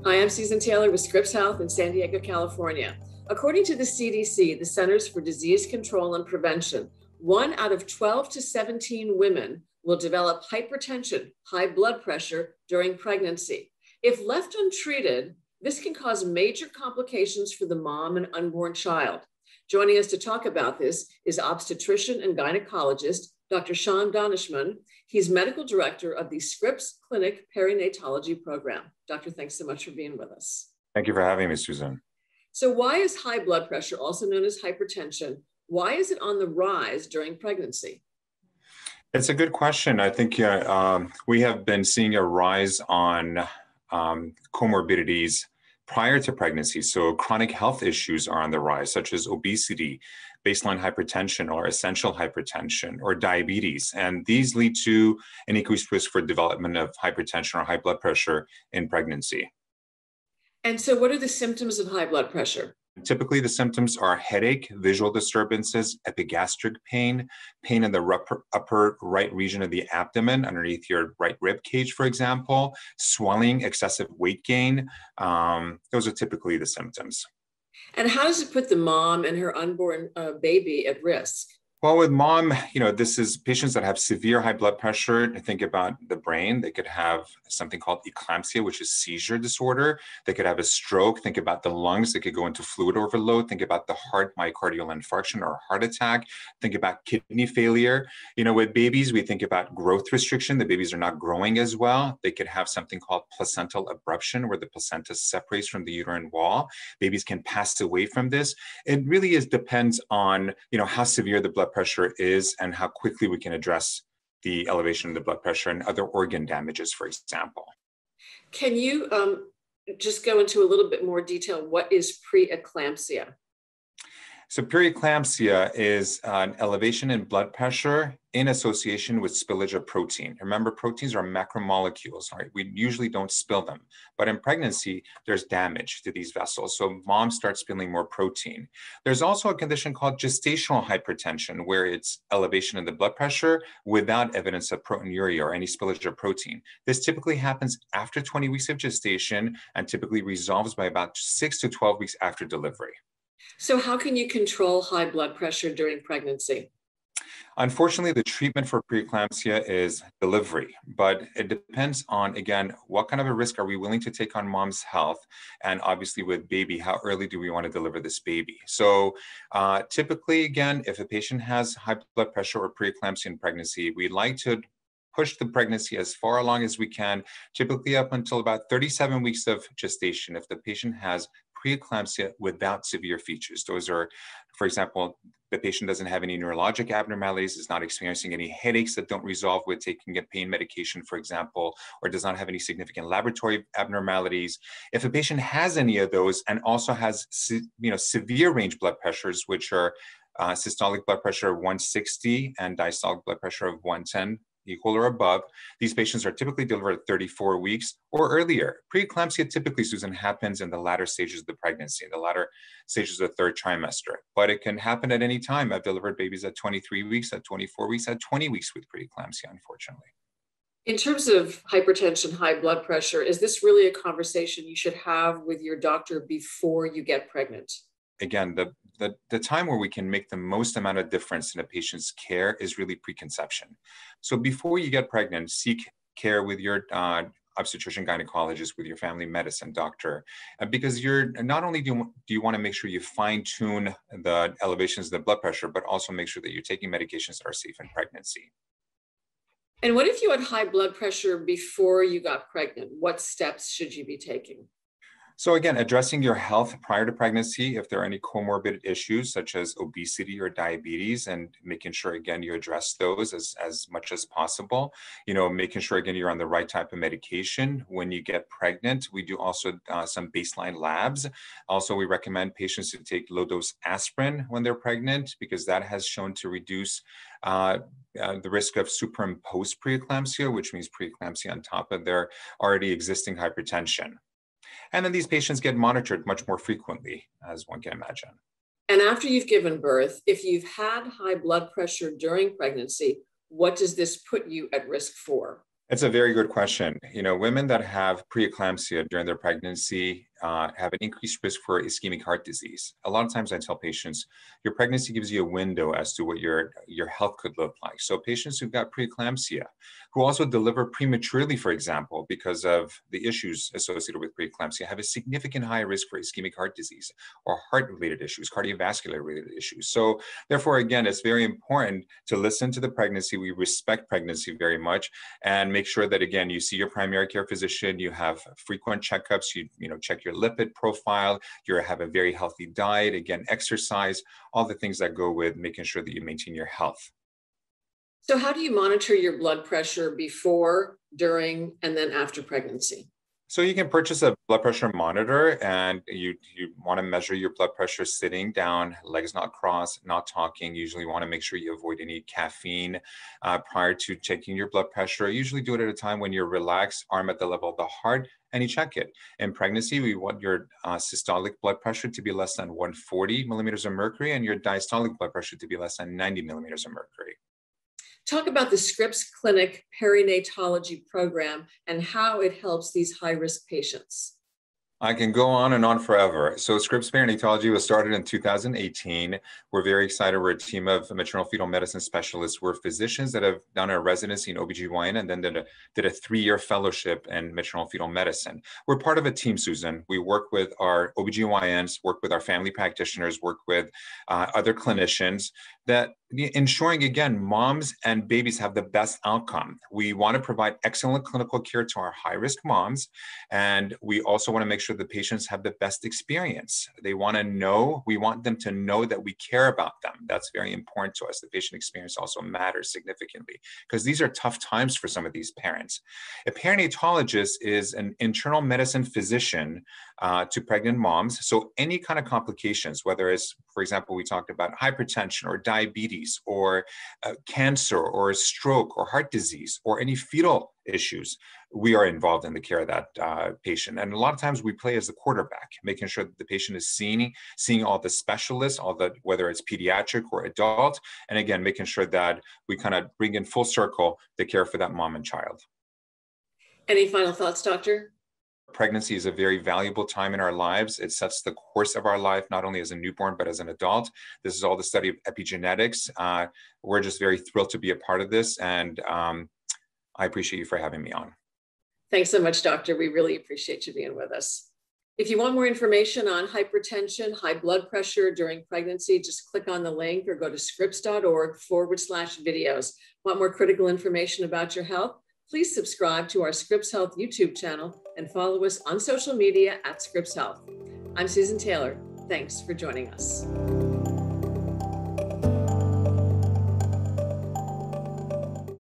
Hi, I'm Susan Taylor with Scripps Health in San Diego, California. According to the CDC, the Centers for Disease Control and Prevention, 1 out of 12 to 17 women will develop hypertension, high blood pressure, during pregnancy. If left untreated, this can cause major complications for the mom and unborn child. Joining us to talk about this is obstetrician and gynecologist, Dr. Daneshmand. He's medical director of the Scripps Clinic Perinatology program. Doctor, thanks so much for being with us. Thank you for having me, Susan. So why is high blood pressure, also known as hypertension, why is it on the rise during pregnancy? It's a good question. I think we have been seeing a rise on comorbidities prior to pregnancy. So chronic health issues are on the rise, such as obesity, baseline hypertension or essential hypertension, or diabetes. And these lead to an increased risk for development of hypertension or high blood pressure in pregnancy. And so what are the symptoms of high blood pressure? Typically, the symptoms are headache, visual disturbances, epigastric pain, pain in the upper right region of the abdomen, underneath your right rib cage, for example, swelling, excessive weight gain. Those are typically the symptoms. And how does it put the mom and her unborn baby at risk? Well, with mom, this is patients that have severe high blood pressure. Think about the brain. They could have something called preeclampsia, which is seizure disorder. They could have a stroke. Think about the lungs. They could go into fluid overload. Think about the heart, myocardial infarction or heart attack. Think about kidney failure. With babies, we think about growth restriction. The babies are not growing as well. They could have something called placental abruption, where the placenta separates from the uterine wall. Babies can pass away from this. It really depends on, how severe the blood pressure is and how quickly we can address the elevation of the blood pressure and other organ damages, for example. Can you just go into a little bit more detail? What is preeclampsia? So preeclampsia is an elevation in blood pressure in association with spillage of protein. Remember, proteins are macromolecules, right? We usually don't spill them, but in pregnancy, there's damage to these vessels. So mom starts spilling more protein. There's also a condition called gestational hypertension, where it's elevation in the blood pressure without evidence of proteinuria or any spillage of protein. This typically happens after 20 weeks of gestation and typically resolves by about 6 to 12 weeks after delivery. So how can you control high blood pressure during pregnancy? Unfortunately, the treatment for preeclampsia is delivery, but it depends on, again, what kind of a risk are we willing to take on mom's health? And obviously with baby, how early do we want to deliver this baby? So typically, again, if a patient has high blood pressure or preeclampsia in pregnancy, we like to push the pregnancy as far along as we can, typically up until about 37 weeks of gestation if the patient has preeclampsia without severe features. Those are, for example, the patient doesn't have any neurologic abnormalities, is not experiencing any headaches that don't resolve with taking a pain medication, for example, or does not have any significant laboratory abnormalities. If a patient has any of those and also has severe range blood pressures, which are systolic blood pressure of 160 and diastolic blood pressure of 110, equal or above, these patients are typically delivered at 34 weeks or earlier. Preeclampsia typically, Susan, happens in the latter stages of the pregnancy, in the latter stages of the third trimester, but it can happen at any time. I've delivered babies at 23 weeks, at 24 weeks, at 20 weeks with preeclampsia, unfortunately. In terms of hypertension, high blood pressure, is this really a conversation you should have with your doctor before you get pregnant? Again, the time where we can make the most amount of difference in a patient's care is really preconception. So before you get pregnant, seek care with your obstetrician gynecologist, with your family medicine doctor, because you're not only do you want to make sure you fine tune the elevations of the blood pressure, but also make sure that you're taking medications that are safe in pregnancy. And what if you had high blood pressure before you got pregnant? What steps should you be taking? So again, addressing your health prior to pregnancy, if there are any comorbid issues such as obesity or diabetes, and making sure, again, you address those as much as possible. Making sure, again, you're on the right type of medication. When you get pregnant, we do also some baseline labs. Also, we recommend patients to take low-dose aspirin when they're pregnant, because that has shown to reduce the risk of superimposed preeclampsia, which means preeclampsia on top of their already existing hypertension. And then these patients get monitored much more frequently, as one can imagine. And after you've given birth, if you've had high blood pressure during pregnancy, what does this put you at risk for? It's a very good question. Women that have preeclampsia during their pregnancy have an increased risk for ischemic heart disease. A lot of times I tell patients, your pregnancy gives you a window as to what your health could look like. So patients who've got preeclampsia, who also deliver prematurely, for example, because of the issues associated with preeclampsia, have a significant high risk for ischemic heart disease or heart-related issues, cardiovascular-related issues. So therefore, again, it's very important to listen to the pregnancy. We respect pregnancy very much, and make sure that, again, you see your primary care physician, you have frequent checkups, you check your lipid profile, you have a very healthy diet, again, exercise, all the things that go with making sure that you maintain your health. So how do you monitor your blood pressure before, during, and then after pregnancy? So you can purchase a blood pressure monitor, and you want to measure your blood pressure sitting down, legs not crossed, not talking. Usually want to make sure you avoid any caffeine prior to checking your blood pressure. Usually do it at a time when you're relaxed, arm at the level of the heart, and you check it. In pregnancy, we want your systolic blood pressure to be less than 140 millimeters of mercury and your diastolic blood pressure to be less than 90 millimeters of mercury. Talk about the Scripps Clinic Perinatology program and how it helps these high-risk patients. I can go on and on forever. So Scripps Perinatology was started in 2018. We're very excited. We're a team of maternal fetal medicine specialists. We're physicians that have done a residency in OBGYN and then did a 3-year fellowship in maternal fetal medicine. We're part of a team, Susan. We work with our OBGYNs, work with our family practitioners, work with other clinicians, that ensuring, again, moms and babies have the best outcome. We want to provide excellent clinical care to our high-risk moms, and we also want to make sure the patients have the best experience. We want them to know that we care about them. That's very important to us. The patient experience also matters significantly because these are tough times for some of these parents. A perinatologist is an internal medicine physician to pregnant moms. So any kind of complications, whether it's, for example, we talked about hypertension or diabetes or cancer or a stroke or heart disease or any fetal issues, we are involved in the care of that patient. And a lot of times we play as the quarterback, making sure that the patient is seeing all the specialists, whether it's pediatric or adult, and again, making sure that we kind of bring in full circle the care for that mom and child. Any final thoughts, doctor? Pregnancy is a very valuable time in our lives. It sets the course of our life, not only as a newborn, but as an adult. This is all the study of epigenetics. We're just very thrilled to be a part of this, and I appreciate you for having me on. Thanks so much, doctor. We really appreciate you being with us. If you want more information on hypertension, high blood pressure during pregnancy, just click on the link or go to scripps.org/videos. Want more critical information about your health? Please subscribe to our Scripps Health YouTube channel and follow us on social media at Scripps Health. I'm Susan Taylor. Thanks for joining us.